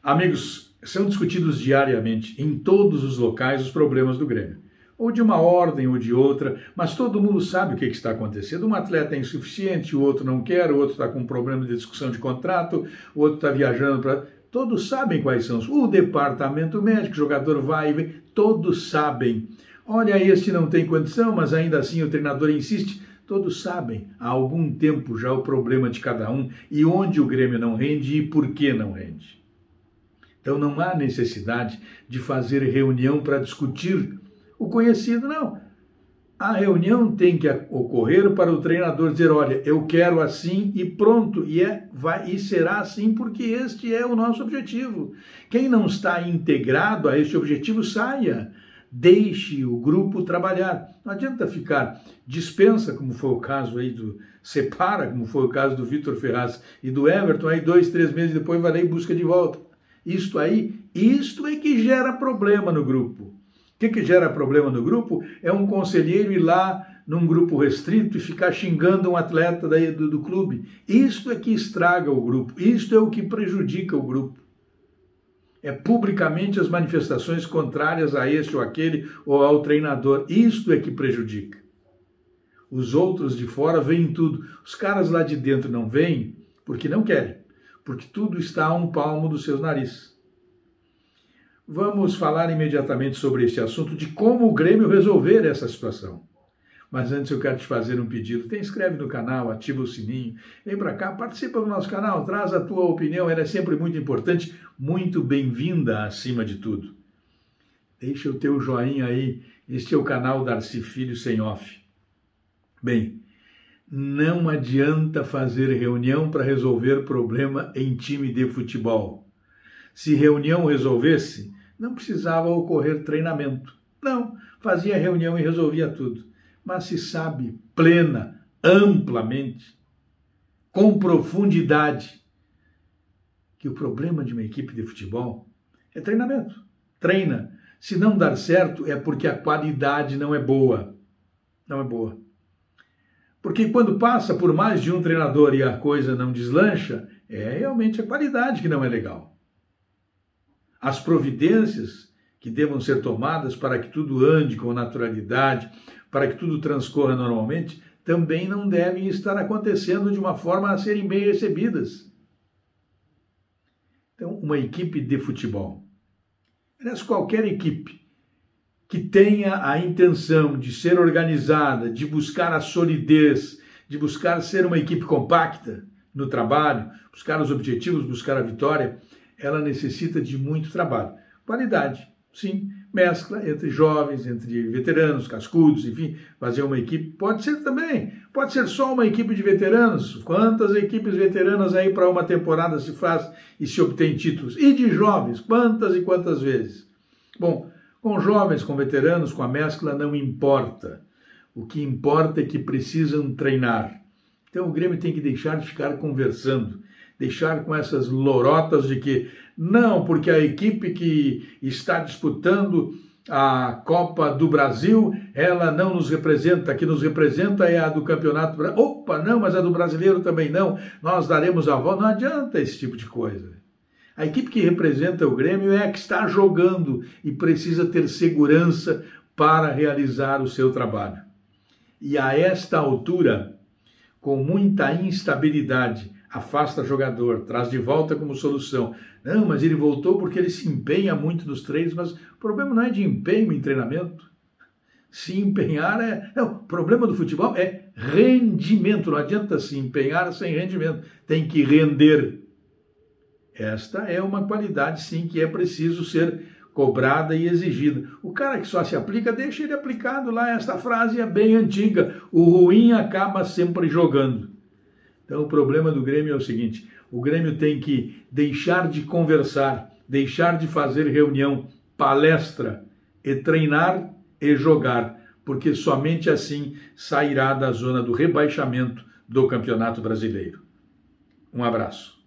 Amigos, são discutidos diariamente em todos os locais os problemas do Grêmio. Ou de uma ordem ou de outra, mas todo mundo sabe o que está acontecendo. Um atleta é insuficiente, o outro não quer, o outro está com um problema de discussão de contrato, o outro está viajando para... Todos sabem quais são. O departamento médico, o jogador vai e vem, todos sabem. Olha, este não tem condição, mas ainda assim o treinador insiste. Todos sabem há algum tempo já o problema de cada um e onde o Grêmio não rende e por que não rende. Então não há necessidade de fazer reunião para discutir o conhecido, não. A reunião tem que ocorrer para o treinador dizer, olha, eu quero assim e pronto, e será assim porque este é o nosso objetivo. Quem não está integrado a este objetivo, saia. Deixe o grupo trabalhar. Não adianta ficar dispensa, como foi o caso aí separa, como foi o caso do Vitor Ferraz e do Everton, aí 2, 3 meses depois vai lá e busca de volta. Isto é que gera problema no grupo. O que gera problema no grupo é um conselheiro ir lá num grupo restrito e ficar xingando um atleta do clube. Isto é que estraga o grupo, isto é o que prejudica o grupo. É publicamente as manifestações contrárias a este ou aquele ou ao treinador. Isto é que prejudica. Os outros de fora veem tudo. Os caras lá de dentro não veem porque não querem. Porque tudo está a um palmo dos seus narizes. Vamos falar imediatamente sobre este assunto de como o Grêmio resolver essa situação. Mas antes eu quero te fazer um pedido. Te inscreve no canal, ativa o sininho, vem para cá, participa do nosso canal, traz a tua opinião, ela é sempre muito importante, muito bem-vinda acima de tudo. Deixa o teu joinha aí, este é o canal Darcy Filho Sem Off. Bem, não adianta fazer reunião para resolver problema em time de futebol. Se reunião resolvesse, não precisava ocorrer treinamento. Não, fazia reunião e resolvia tudo. Mas se sabe plena, amplamente, com profundidade, que o problema de uma equipe de futebol é treinamento. Treina. Se não dar certo é porque a qualidade não é boa. Não é boa. Porque quando passa por mais de um treinador e a coisa não deslancha, é realmente a qualidade que não é legal. As providências que devam ser tomadas para que tudo ande com naturalidade, para que tudo transcorra normalmente, também não devem estar acontecendo de uma forma a serem bem recebidas. Então, uma equipe de futebol, aliás, qualquer equipe que tenha a intenção de ser organizada, de buscar a solidez, de buscar ser uma equipe compacta no trabalho, buscar os objetivos, buscar a vitória, ela necessita de muito trabalho. Qualidade, sim, mescla entre jovens, entre veteranos, cascudos, enfim, fazer uma equipe. Pode ser também, pode ser só uma equipe de veteranos. Quantas equipes veteranas aí para uma temporada se faz e se obtém títulos? E de jovens, quantas e quantas vezes? Bom, com jovens, com veteranos, com a mescla não importa. O que importa é que precisam treinar. Então o Grêmio tem que deixar de ficar conversando, deixar com essas lorotas de que não, porque a equipe que está disputando a Copa do Brasil, ela não nos representa, a que nos representa é a do Campeonato Brasileiro. Opa, não, mas a do Brasileiro também não, nós daremos a volta. Não adianta esse tipo de coisa. A equipe que representa o Grêmio é a que está jogando e precisa ter segurança para realizar o seu trabalho. E a esta altura, com muita instabilidade, afasta jogador, traz de volta como solução. Não, mas ele voltou porque ele se empenha muito nos treinos, mas o problema não é de empenho em treinamento. Se empenhar Não, o problema do futebol é rendimento, não adianta se empenhar sem rendimento, tem que render. Esta é uma qualidade, sim, que é preciso ser cobrada e exigida. O cara que só se aplica, deixa ele aplicado lá. Esta frase é bem antiga. O ruim acaba sempre jogando. Então o problema do Grêmio é o seguinte, o Grêmio tem que deixar de conversar, deixar de fazer reunião, palestra, e treinar e jogar, porque somente assim sairá da zona do rebaixamento do Campeonato Brasileiro. Um abraço.